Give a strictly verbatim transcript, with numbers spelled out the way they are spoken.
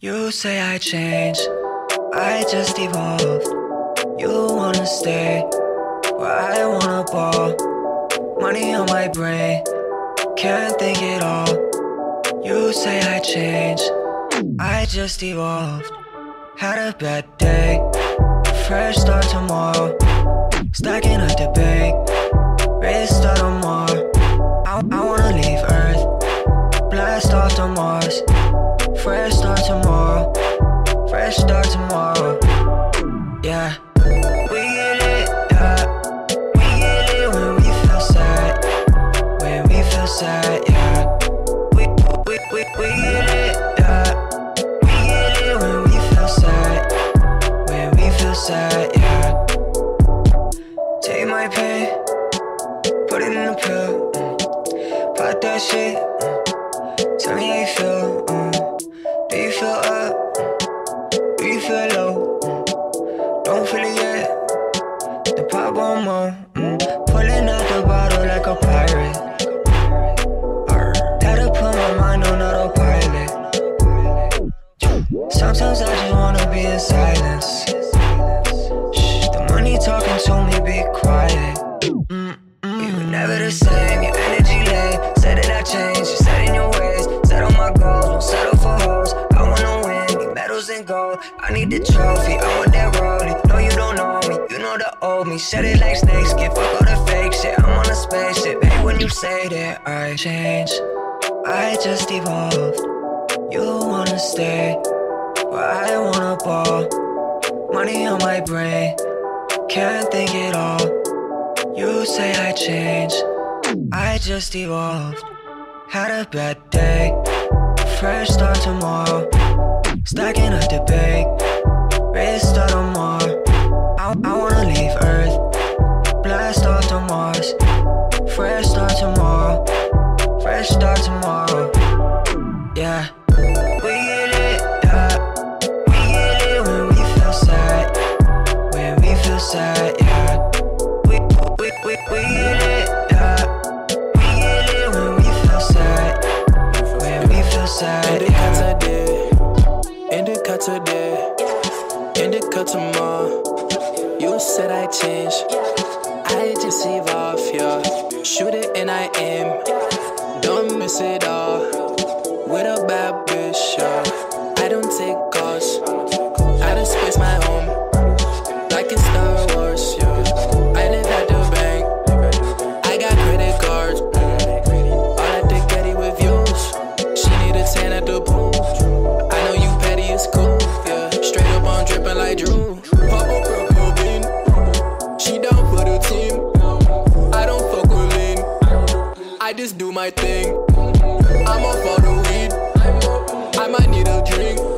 You say I changed, I just evolved. You wanna stay where I wanna ball. Money on my brain, can't think it all. You say I changed, I just evolved. Had a bad day, fresh start tomorrow. Stacking up the bank, race start tomorrow. I, I wanna leave Earth, blast off to Mars. Fresh start tomorrow, fresh start tomorrow. Yeah, we get it, yeah. We get it when we feel sad, when we feel sad, yeah. We, we, we, we get it, yeah. We get it when we feel sad, when we feel sad, yeah. Take my pain, put it in a pill, mm. Pop that shit, mm. Tell me how you feel, mm. Do you feel up? Do you feel low? Mm. Don't feel it yet. The pop one more. Mm. Pulling out the bottle like a pirate. Arr. Gotta put my mind on autopilot. Sometimes I just wanna be in silence. Shh, the money talking to me, be quiet. Mm-mm. You were never the same, your energy lame. Said that I changed, you said in your ways. Set on my goals, won't settle for hoes. I wanna win, need medals and gold. I need the trophy, I want that rollie. No, you don't know me, you know the old me. Shed it like snakes, get fuck all the fake shit. I'm on a spaceship, hey, when you say that I changed, I just evolved. You wanna stay where I wanna ball. Money on my brain, can't think it all. You say I changed, I just evolved. Had a bad day, fresh start tomorrow. Stacking up the bank, race start tomorrow. I, I wanna leave Earth, blast off to Mars. Fresh start tomorrow, fresh start tomorrow. Yeah, we get it, yeah. We get it when we feel sad, when we feel sad, yeah. We, we, we, we get it, yeah. We get it when we feel sad, when we feel sad, yeah. Indica today, indica tomorrow. You said I changed, I just evolve, yeah. Shoot it and I aim, don't miss it all. With a bad bitch, yeah. I don't take calls, I just space my home, like in Star Wars, yeah. I live at the bank, I got credit cards, mm. All at the Getty with views. She need a tan at the pool. I know you petty, it's cool, yeah. Straight up on drippin' like Drew. Pop up purple bean, she down for the team. I don't fuck with lean, I just do my thing. I'm off all the weed, I might need a drink.